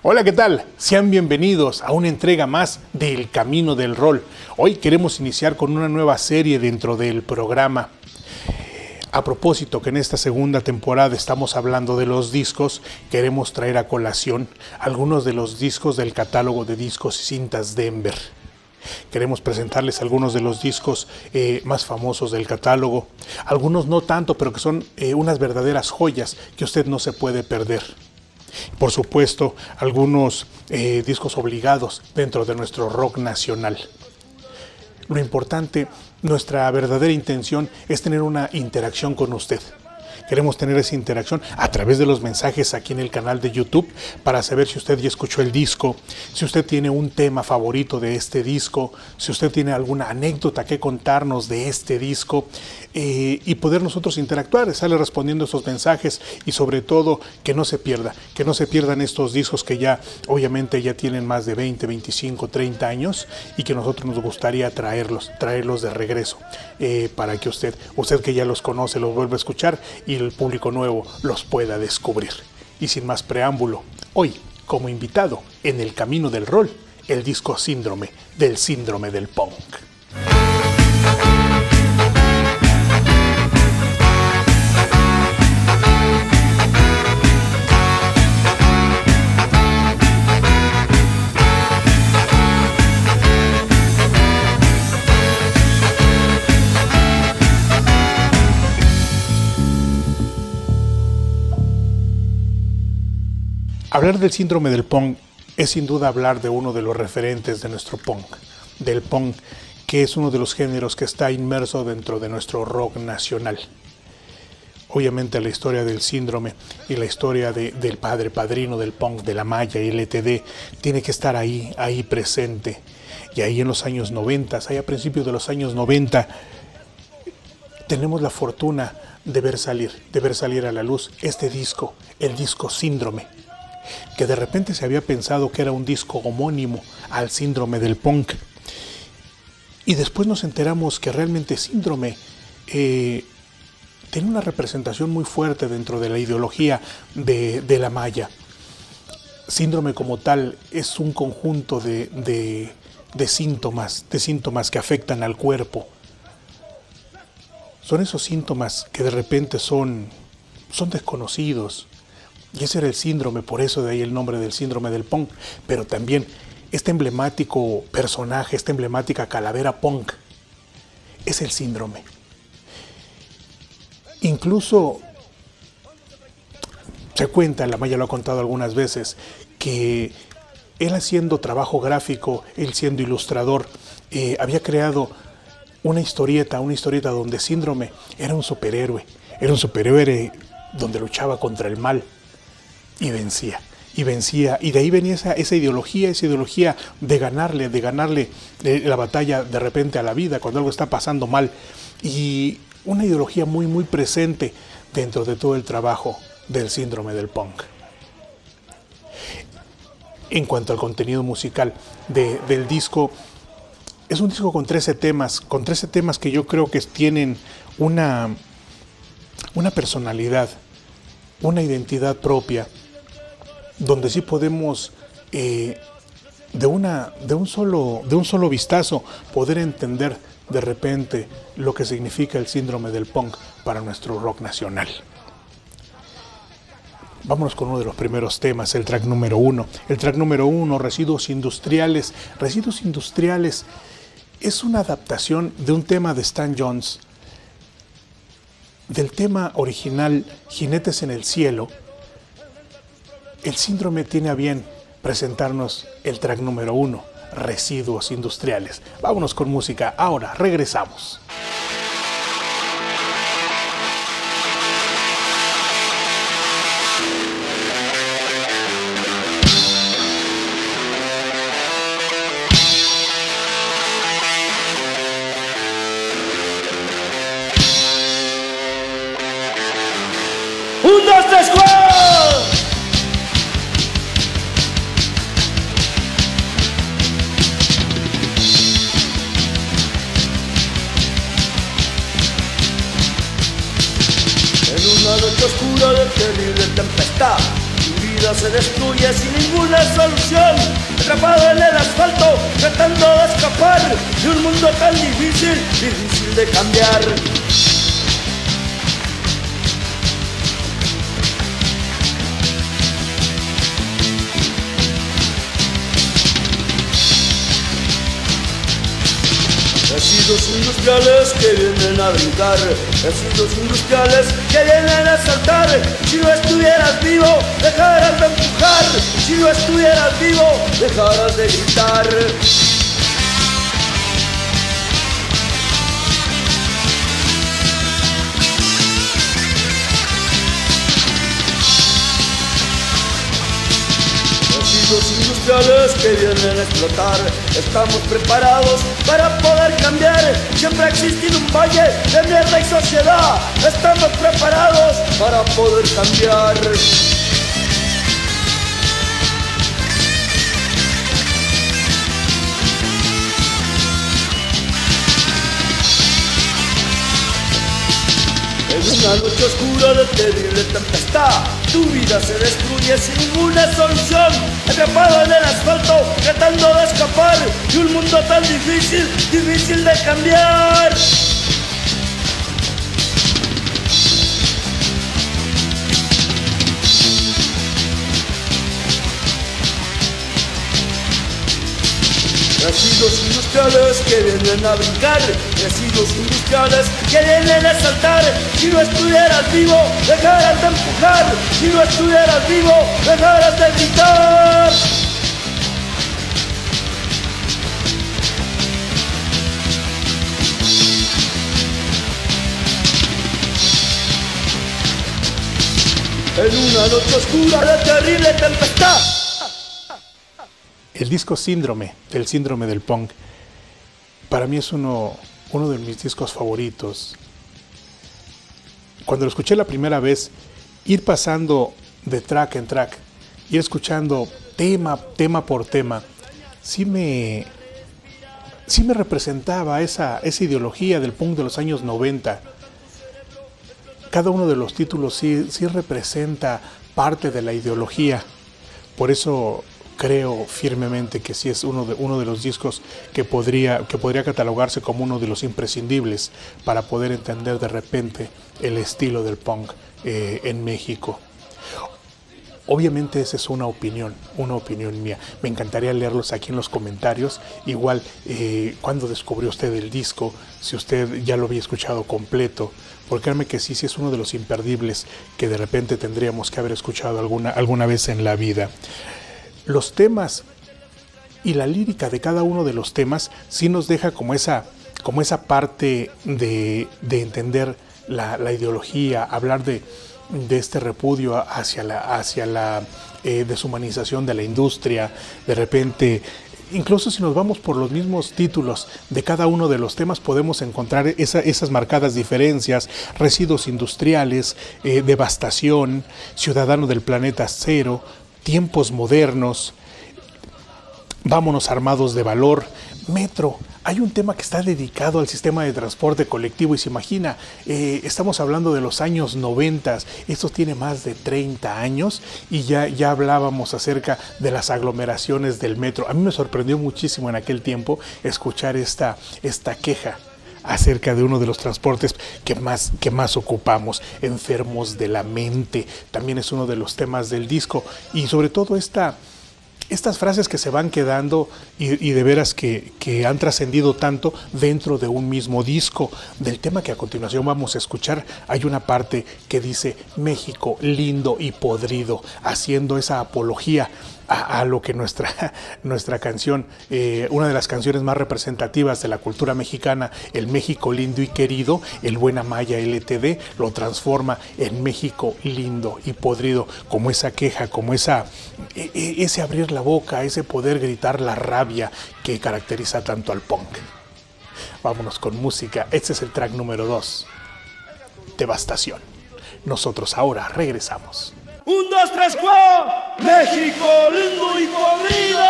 Hola, ¿qué tal? Sean bienvenidos a una entrega más del Camino del Rol. Hoy queremos iniciar con una nueva serie dentro del programa. A propósito que en esta segunda temporada estamos hablando de los discos, queremos traer a colación algunos de los discos del catálogo de discos y cintas Denver. Queremos presentarles algunos de los discos más famosos del catálogo, algunos no tanto, pero que son unas verdaderas joyas que usted no se puede perder. Por supuesto, algunos discos obligados dentro de nuestro rock nacional. Lo importante, nuestra verdadera intención es tener una interacción con usted. Queremos tener esa interacción a través de los mensajes aquí en el canal de YouTube para saber si usted ya escuchó el disco, si usted tiene un tema favorito de este disco, si usted tiene alguna anécdota que contarnos de este disco y poder nosotros interactuar, estarle respondiendo esos mensajes y sobre todo que no se pierdan estos discos que ya obviamente ya tienen más de 20, 25, 30 años y que nosotros nos gustaría traerlos de regreso para que usted que ya los conoce los vuelva a escuchar y el público nuevo los pueda descubrir. Y sin más preámbulo, hoy, como invitado en el Camino del Rol, el disco Síndrome del Punk. Hablar del síndrome del punk es sin duda hablar de uno de los referentes de nuestro punk, del punk, que es uno de los géneros que está inmerso dentro de nuestro rock nacional. Obviamente la historia del síndrome y la historia del padrino del punk, de la Maya y LTD, tiene que estar ahí presente. Y ahí en los años 90, ahí a principios de los años 90, tenemos la fortuna de ver salir a la luz este disco, el disco Síndrome, que de repente se había pensado que era un disco homónimo al síndrome del punk. Y después nos enteramos que realmente Síndrome tiene una representación muy fuerte dentro de la ideología de la Maya. Síndrome como tal es un conjunto de síntomas que afectan al cuerpo. Son esos síntomas que de repente son desconocidos. Y ese era el síndrome, por eso de ahí el nombre del síndrome del punk. Pero también este emblemático personaje, esta emblemática calavera punk, es el síndrome. Incluso se cuenta, la Maya lo ha contado algunas veces, que él haciendo trabajo gráfico, él siendo ilustrador, había creado una historieta donde Síndrome era un superhéroe donde luchaba contra el mal. Y vencía, y de ahí venía esa ideología de ganarle la batalla de repente a la vida cuando algo está pasando mal, y una ideología muy muy presente dentro de todo el trabajo del síndrome del punk. En cuanto al contenido musical del disco, es un disco con 13 temas que yo creo que tienen una personalidad, una identidad propia, donde sí podemos de un solo vistazo poder entender de repente lo que significa el síndrome del punk para nuestro rock nacional. Vámonos con uno de los primeros temas, el track número 1. El track número 1, Residuos Industriales. Residuos Industriales es una adaptación de un tema de Stan Jones, del tema original Jinetes en el Cielo. El síndrome tiene a bien presentarnos el track número 1, Residuos Industriales. Vámonos con música, ahora regresamos. ¡Un, dos, tres, cuatro! En una noche oscura de terrible tempestad, mi vida vida se destruye sin ninguna solución, atrapado en el asfalto, tratando de escapar de un mundo tan difícil, difícil de cambiar. Residuos industriales que vienen a brincar, residuos industriales que vienen a saltar. Si no estuvieras vivo, dejarás de empujar. Si no estuvieras vivo, dejarás de gritar. Residuos industriales que vienen a explotar. Estamos preparados para poder cambiar. Siempre ha existido un valle de mierda y sociedad. Estamos preparados para poder cambiar. En una noche oscura de terrible tempestad, tu vida se destruye sin ninguna solución, atrapado en el asfalto, tratando de escapar de un mundo tan difícil, difícil de cambiar. Residuos industriales que vienen a brincar, residuos industriales que vienen a saltar. Si no estuvieras vivo, dejarás de empujar. Si no estuvieras vivo, dejarás de gritar. En una noche oscura de terrible tempestad. El disco Síndrome, el síndrome del punk, para mí es uno de mis discos favoritos. Cuando lo escuché la primera vez, ir pasando de track en track, ir escuchando tema por tema, sí me representaba esa ideología del punk de los años 90. Cada uno de los títulos sí representa parte de la ideología. Por eso creo firmemente que sí es uno de los discos que podría catalogarse como uno de los imprescindibles para poder entender de repente el estilo del punk en México. Obviamente esa es una opinión mía. Me encantaría leerlos aquí en los comentarios. Igual, ¿cuándo descubrió usted el disco? Si usted ya lo había escuchado completo. Porque créanme que sí es uno de los imperdibles que de repente tendríamos que haber escuchado alguna vez en la vida. Los temas y la lírica de cada uno de los temas sí nos deja como esa parte de entender la ideología, hablar de este repudio hacia la deshumanización de la industria. De repente, incluso si nos vamos por los mismos títulos de cada uno de los temas, podemos encontrar esas marcadas diferencias: residuos industriales, devastación, ciudadano del planeta cero, tiempos modernos, vámonos armados de valor, metro. Hay un tema que está dedicado al sistema de transporte colectivo y se imagina, estamos hablando de los años 90, esto tiene más de 30 años y ya hablábamos acerca de las aglomeraciones del metro. A mí me sorprendió muchísimo en aquel tiempo escuchar esta queja acerca de uno de los transportes que más ocupamos, enfermos de la mente. También es uno de los temas del disco y sobre todo estas frases que se van quedando y de veras que han trascendido tanto dentro de un mismo disco. Del tema que a continuación vamos a escuchar, hay una parte que dice México lindo y podrido, haciendo esa apología a lo que nuestra canción, una de las canciones más representativas de la cultura mexicana, el México lindo y querido, el Buen Amaya LTD, lo transforma en México lindo y podrido, como esa queja, como ese abrir la boca, ese poder gritar la rabia que caracteriza tanto al punk. Vámonos con música. Este es el track número 2, Devastación. Nosotros ahora regresamos. 1, 2, 3, 4. México lindo y podrido.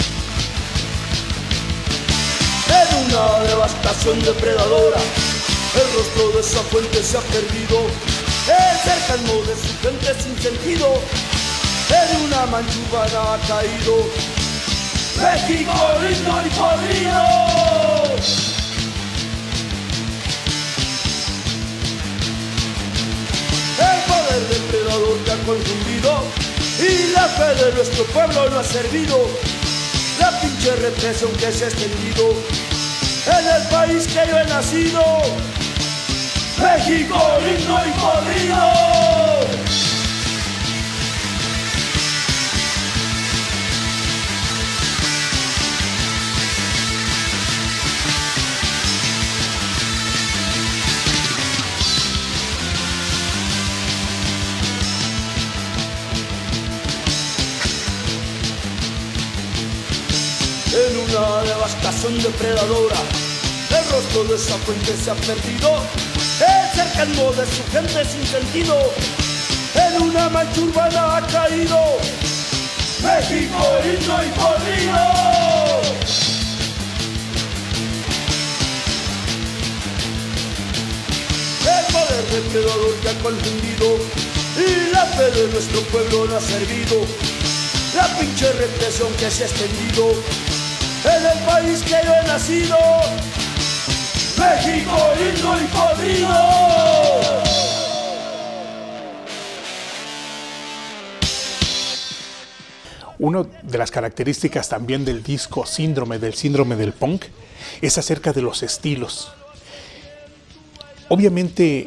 En una devastación depredadora, El rostro de esa fuente se ha perdido, el cercano de su gente sin sentido, en una mancha urbana ha caído. México lindo y podrido. El poder depredador te ha confundido y la fe de nuestro pueblo no ha servido. La pinche represión que se ha extendido en el país que yo he nacido. México lindo y podrido. En una devastación depredadora, el rostro de esa fuente se ha perdido, el cercano de su gente sin sentido, en una mancha urbana ha caído. México lindo y podrido. El poder depredador te ha confundido y la fe de nuestro pueblo no ha servido. La pinche represión que se ha extendido en el país que yo he nacido. México lindo y podrido. Una de las características también del disco síndrome del punk es acerca de los estilos. Obviamente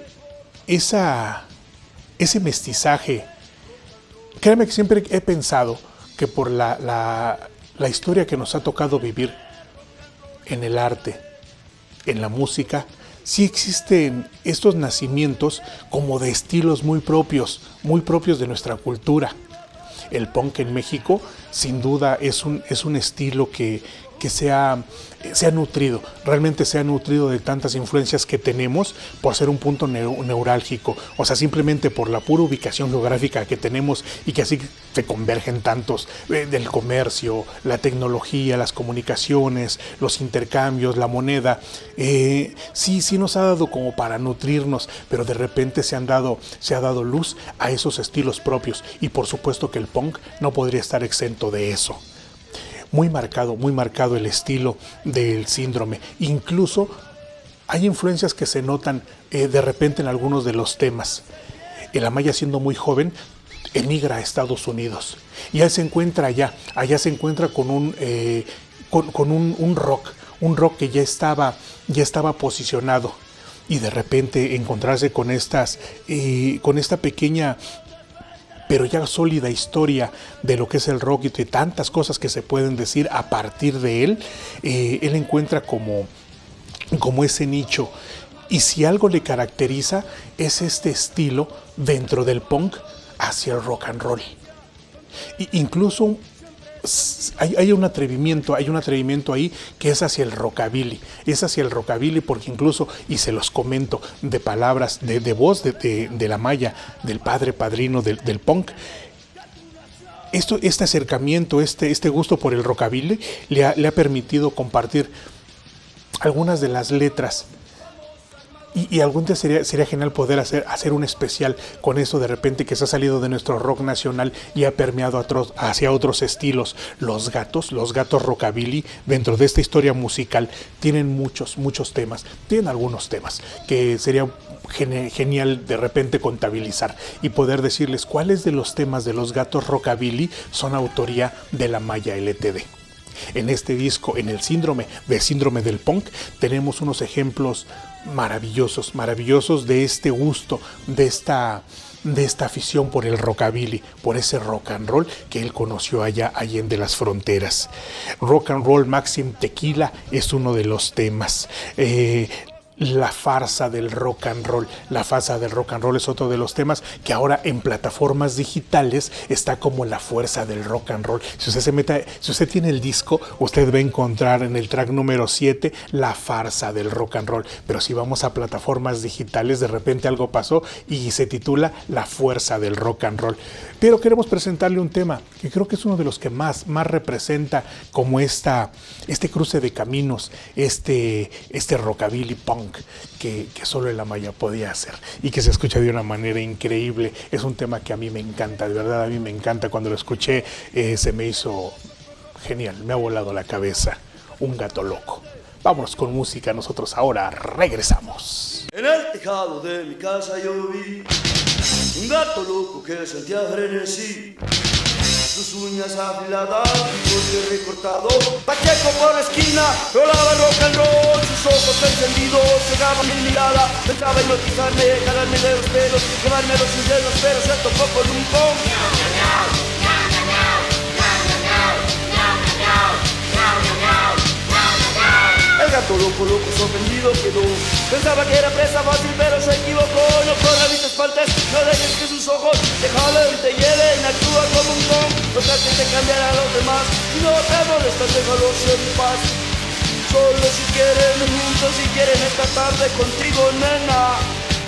ese mestizaje, créeme que siempre he pensado que por la historia que nos ha tocado vivir en el arte, en la música, sí existen estos nacimientos como de estilos muy propios de nuestra cultura. El punk en México, sin duda, es un estilo que se ha nutrido, realmente se ha nutrido de tantas influencias que tenemos por ser un punto neurálgico, o sea, simplemente por la pura ubicación geográfica que tenemos y que así se convergen tantos del comercio, la tecnología, las comunicaciones, los intercambios, la moneda. Sí nos ha dado como para nutrirnos, pero de repente se ha dado luz a esos estilos propios y por supuesto que el punk no podría estar exento de eso. Muy marcado el estilo del síndrome. Incluso hay influencias que se notan de repente en algunos de los temas. El Amaya, siendo muy joven, emigra a Estados Unidos y él se encuentra allá se encuentra con un rock que ya estaba posicionado, y de repente encontrarse con esta pequeña pero ya sólida historia de lo que es el rock y de tantas cosas que se pueden decir a partir de él, él encuentra como ese nicho. Y si algo le caracteriza es este estilo dentro del punk hacia el rock and roll. Incluso hay un atrevimiento ahí que es hacia el rockabilly. Es hacia el rockabilly porque incluso, y se los comento, de palabras, de voz de la Maya, del padrino del punk, este acercamiento, este gusto por el rockabilly le ha permitido compartir algunas de las letras. Y algún día sería genial poder hacer un especial con eso de repente que se ha salido de nuestro rock nacional y ha permeado hacia otros estilos. Los gatos rockabilly, dentro de esta historia musical, tienen muchos temas. Tienen algunos temas que sería genial de repente contabilizar y poder decirles cuáles de los temas de los gatos rockabilly son autoría de la Maya LTD. En este disco, en el síndrome del punk, tenemos unos ejemplos maravillosos de este gusto, de esta afición por el rockabilly, por ese rock and roll que él conoció allá de las fronteras. Rock and Roll Maxim Tequila es uno de los temas. La farsa del rock and roll. La farsa del rock and roll es otro de los temas que ahora en plataformas digitales está como la fuerza del rock and roll. Si usted tiene el disco, usted va a encontrar en el track número 7 la farsa del rock and roll. Pero si vamos a plataformas digitales, de repente algo pasó y se titula La fuerza del rock and roll. Pero queremos presentarle un tema que creo que es uno de los que más representa como este cruce de caminos, este rockabilly punk. punk que solo el Amaya podía hacer y que se escucha de una manera increíble. Es un tema que a mí me encanta, de verdad a mí me encanta. Cuando lo escuché se me hizo genial, me ha volado la cabeza. Un gato loco. Vámonos con música, nosotros ahora regresamos. En el tejado de mi casa yo vi un gato loco que sentía frenesí. Sus uñas afiladas, su recortado, Pacheco por la esquina, rolaba rock and roll, sus ojos encendidos, cegaban mi mirada, pensaba hipnotizarme, jalarme de los pelos, llevarme los sus dedos, pero se tocó con un pom. El gato loco, loco, sorprendido quedó. Pensaba que era presa fácil, pero se equivocó. No corras ni te espantes, no dejes que sus ojos te jalen, te hielen, actúa como un con. No trates de cambiar a los demás, si no te molestan, déjalos en paz. Solo si quieren juntos, si quieren esta tarde contigo, nena.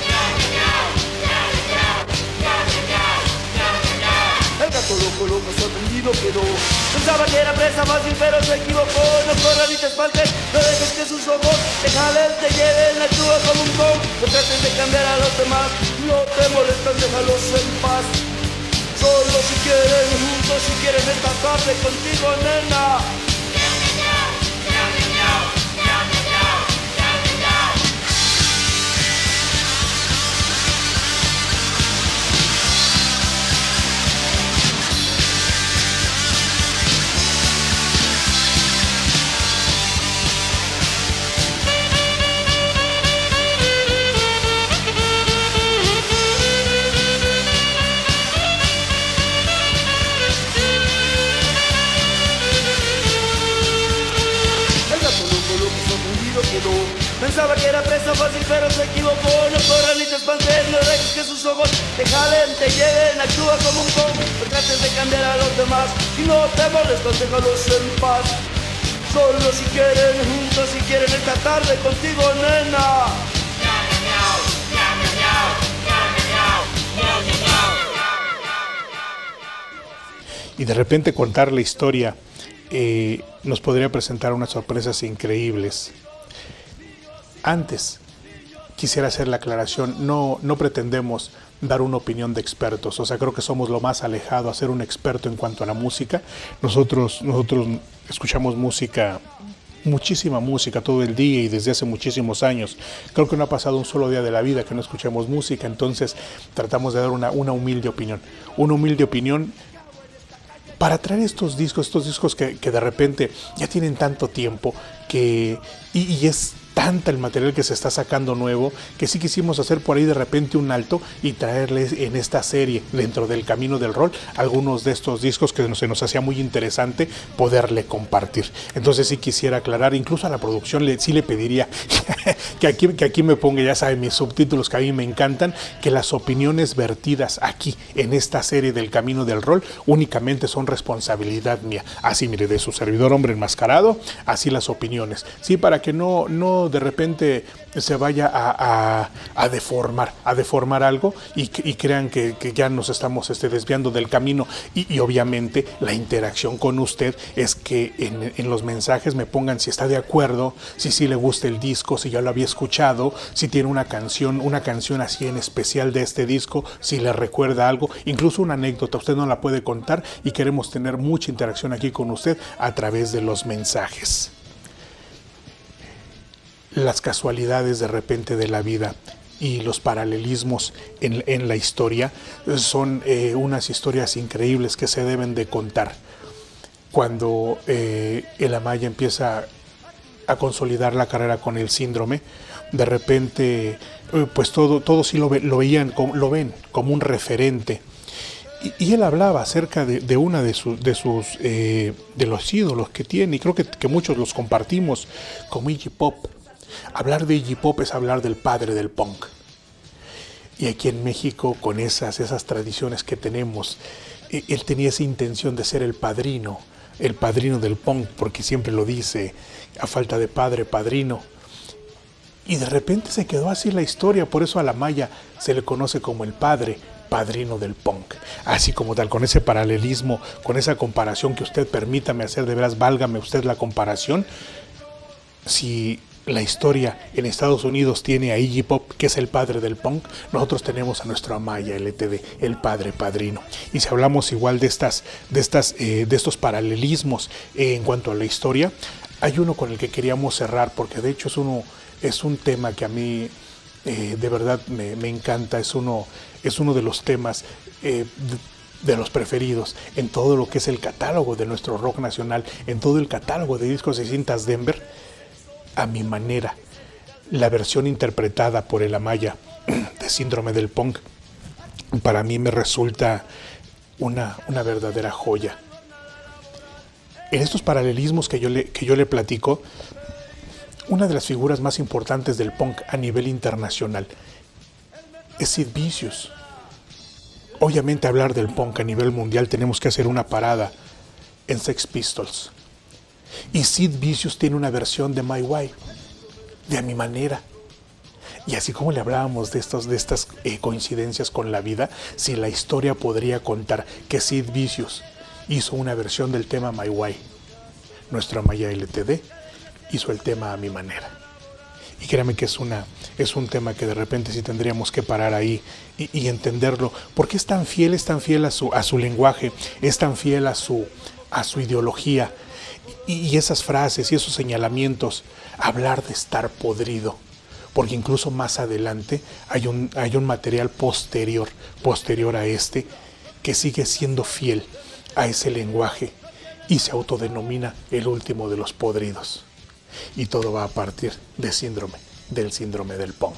El gato loco, loco, sorprendido quedó. Pensaba que era presa fácil, pero se equivocó. No corras ni te espantes, no dejes que sus ojos te jalen, te lleven, actúa como un con. No trates de cambiar a los demás, no te molestan, déjalos en paz. Solo si quieren juntos, si quieren esta tarde contigo, nena. Pensaba que era presa fácil, pero se equivocó. No corras ni te espantes, no dejes que sus ojos te jalen, te lleven, actúa como un con. No trates de cambiar a los demás, si no te molestan, déjalos en paz. Solo si quieren juntos, si quieren esta tarde contigo, nena. Y de repente contar la historia nos podría presentar unas sorpresas increíbles. Antes, quisiera hacer la aclaración, no pretendemos dar una opinión de expertos, o sea, creo que somos lo más alejado a ser un experto en cuanto a la música. Nosotros escuchamos música, muchísima música todo el día y desde hace muchísimos años. Creo que no ha pasado un solo día de la vida que no escuchemos música, entonces tratamos de dar una humilde opinión para traer estos discos que de repente ya tienen tanto tiempo y es tanta el material que se está sacando nuevo, que sí quisimos hacer por ahí de repente un alto y traerles en esta serie, dentro del Camino del Rol, algunos de estos discos que se nos hacía muy interesante poderle compartir. Entonces sí quisiera aclarar, incluso a la producción sí le pediría que aquí me ponga, ya saben, mis subtítulos que a mí me encantan, que las opiniones vertidas aquí en esta serie del Camino del Rol únicamente son responsabilidad mía. Así, mire, de su servidor hombre enmascarado, así las opiniones. Sí, para que no de repente se vaya a deformar algo y crean que ya nos estamos desviando del camino y obviamente la interacción con usted es que en los mensajes me pongan si está de acuerdo, si sí le gusta el disco, si ya lo había escuchado, si tiene una canción así en especial de este disco, si le recuerda algo, incluso una anécdota, usted no la puede contar y queremos tener mucha interacción aquí con usted a través de los mensajes. Las casualidades de repente de la vida y los paralelismos en la historia son unas historias increíbles que se deben de contar. Cuando el Amaya empieza a consolidar la carrera con el síndrome, de repente pues todo sí lo ven como un referente. Y él hablaba acerca de una de los ídolos que tiene, y creo que muchos los compartimos, como Iggy Pop. Hablar de Iggy Pop es hablar del padre del punk. Y aquí en México, con esas tradiciones que tenemos, él tenía esa intención de ser el padrino del punk, porque siempre lo dice, a falta de padre, padrino. Y de repente se quedó así la historia, por eso a la Amaya se le conoce como el padrino del punk. Así como tal, con ese paralelismo, con esa comparación que usted permítame hacer, de veras, válgame usted la comparación. Si la historia en Estados Unidos tiene a Iggy Pop, que es el padre del punk, nosotros tenemos a nuestro Amaya LTD, el padre padrino. Y si hablamos igual de estos paralelismos en cuanto a la historia, hay uno con el que queríamos cerrar, porque de hecho es un tema que a mí de verdad me encanta, es uno de los temas de los preferidos en todo lo que es el catálogo de nuestro rock nacional, en todo el catálogo de discos y cintas Denver. A mi manera, la versión interpretada por el Amaya de Síndrome del Punk, para mí me resulta una verdadera joya. En estos paralelismos que yo le platico, una de las figuras más importantes del punk a nivel internacional es Sid Vicious. Obviamente, hablar del punk a nivel mundial tenemos que hacer una parada en Sex Pistols. Y Sid Vicious tiene una versión de My Way, de A Mi Manera. Y así como le hablábamos de estas coincidencias con la vida, si la historia podría contar que Sid Vicious hizo una versión del tema My Way, nuestro Amaya LTD hizo el tema A Mi Manera. Y créame que es un tema que de repente sí tendríamos que parar ahí y entenderlo, porque es tan fiel a su lenguaje, es tan fiel a su ideología. Y esas frases y esos señalamientos, hablar de estar podrido, porque incluso más adelante hay un material posterior a este que sigue siendo fiel a ese lenguaje y se autodenomina el último de los podridos. Y todo va a partir del síndrome del punk.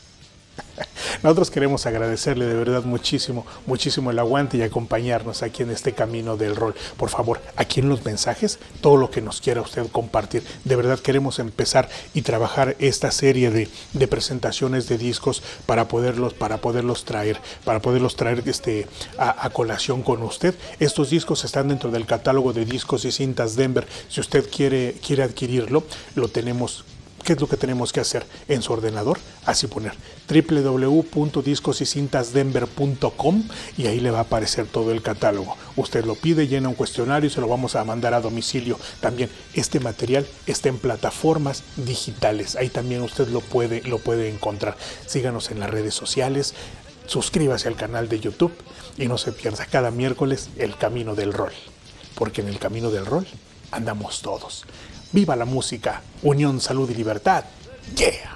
Nosotros queremos agradecerle de verdad muchísimo el aguante y acompañarnos aquí en este camino del rol. Por favor, aquí en los mensajes, todo lo que nos quiera usted compartir. De verdad queremos empezar y trabajar esta serie de presentaciones de discos para poderlos traer a colación con usted. Estos discos están dentro del catálogo de discos y cintas Denver. Si usted quiere adquirirlo, lo tenemos. ¿Qué es lo que tenemos que hacer en su ordenador? Así poner www.discosycintasdenver.com y ahí le va a aparecer todo el catálogo. Usted lo pide, llena un cuestionario y se lo vamos a mandar a domicilio. También este material está en plataformas digitales. Ahí también usted lo puede encontrar. Síganos en las redes sociales, suscríbase al canal de YouTube y no se pierda cada miércoles el Camino del Rol. Porque en el Camino del Rol andamos todos. ¡Viva la música! Unión, salud y libertad. ¡Yeah!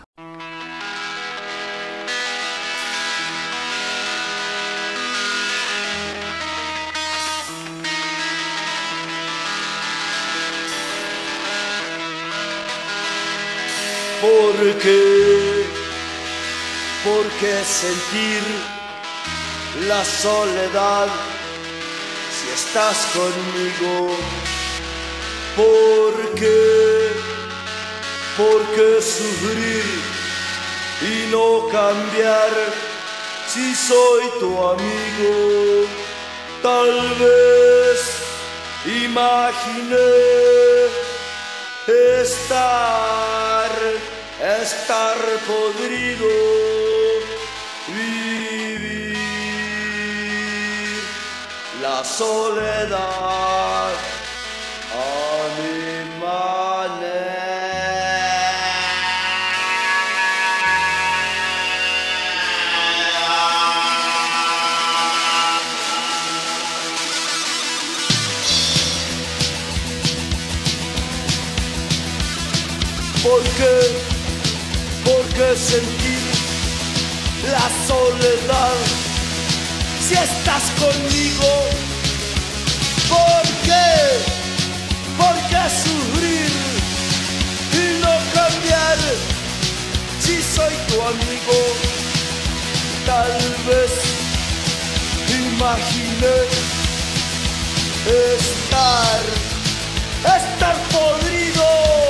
¿Por qué sentir la soledad si estás conmigo? ¿Por qué sufrir y no cambiar si soy tu amigo? Tal vez imaginé estar podrido, vivir la soledad a mi ¿Por qué sentir la soledad si estás conmigo? ¿Por qué sufrir y no cambiar si soy tu amigo? Tal vez imaginé estar podrido,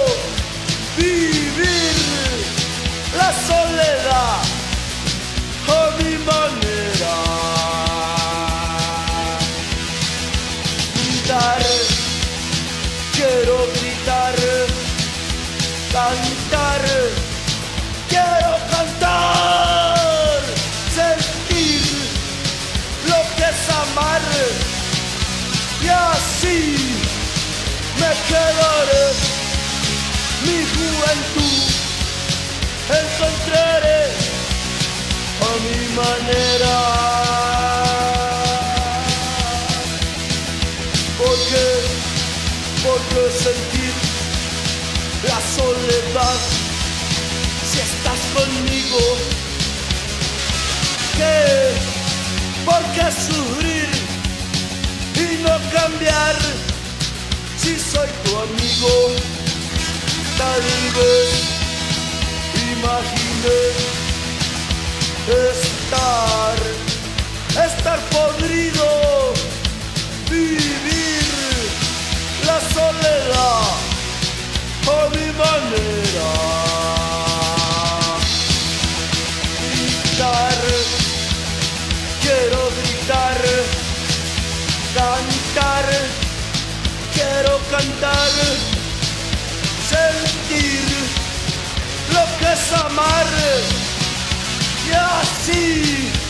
vivir la soledad a mi manera, quiero gritar, cantar, quiero cantar, sentir lo que es amar y así me quedaré mi juventud encontraré a mi manera. Porque sentir la soledad si estás conmigo. ¿Qué? ¿Por qué sufrir y no cambiar si soy tu amigo? Tal vez imaginé estar podrido, vivir la soledad a mi manera. Gritar, quiero gritar, cantar, quiero cantar, sentir lo que es amar y así